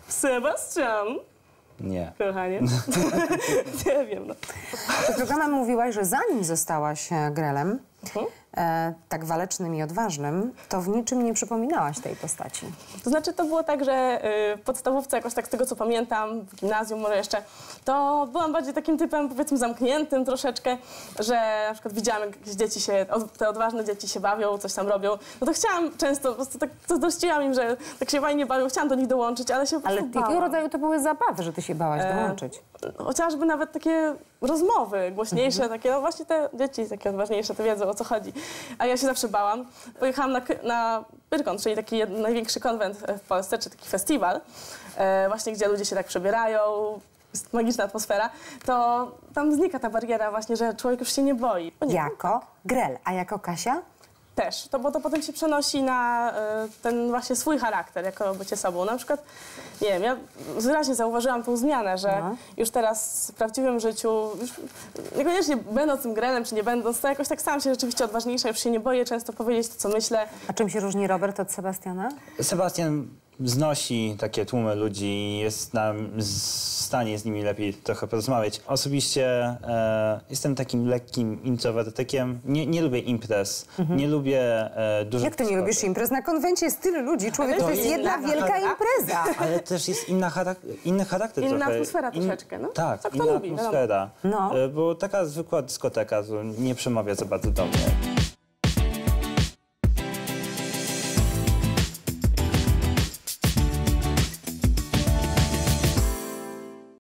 Sebastian! Nie. Kochanie. Nie wiem, no. Przed programem mówiłaś, że zanim zostałaś grelem, tak walecznym i odważnym, to w niczym nie przypominałaś tej postaci. To znaczy, to było tak, że w podstawówce, jakoś tak z tego, co pamiętam, w gimnazjum może jeszcze, to byłam bardziej takim typem, powiedzmy, zamkniętym troszeczkę, że na przykład widziałam, jak jakieś dzieci się, te odważne dzieci się bawią, coś tam robią, no to chciałam często, po prostu tak zazdrościłam im, że tak się fajnie bawią, chciałam do nich dołączyć, ale się po prostu Ale jakiego rodzaju to były zabawy, że ty się bałaś dołączyć? Chociażby nawet takie rozmowy głośniejsze, takie, no właśnie te dzieci takie odważniejsze, to wiedzą, o co chodzi. A ja się zawsze bałam. Pojechałam na Pyrkon, czyli taki największy konwent w Polsce, czy taki festiwal, właśnie gdzie ludzie się tak przebierają, jest magiczna atmosfera, to tam znika ta bariera właśnie, że człowiek już się nie boi. Jako grel, a jako Kasia? Też, bo to potem się przenosi na ten właśnie swój charakter, jako bycie sobą. Na przykład, nie wiem, ja wyraźnie zauważyłam tą zmianę, że już teraz w prawdziwym życiu, już niekoniecznie będąc tym grelem, czy nie będąc, to jakoś tak stałam się rzeczywiście odważniejsza, już się nie boję często powiedzieć to, co myślę. A czym się różni Robert od Sebastiana? Sebastian znosi takie tłumy ludzi i jest w stanie z nimi lepiej trochę porozmawiać. Osobiście jestem takim lekkim introwertykiem. Nie lubię imprez, nie lubię dużo... Jak ty nie lubisz imprez? Na konwencie jest tyle ludzi, człowiek, to jest jedna wielka impreza. Ale też jest inny charakter Inna trochę. atmosfera troszeczkę, no. Tak, Co kto inna lubi, atmosfera. No. Bo taka zwykła dyskoteka to nie przemawia za bardzo do mnie.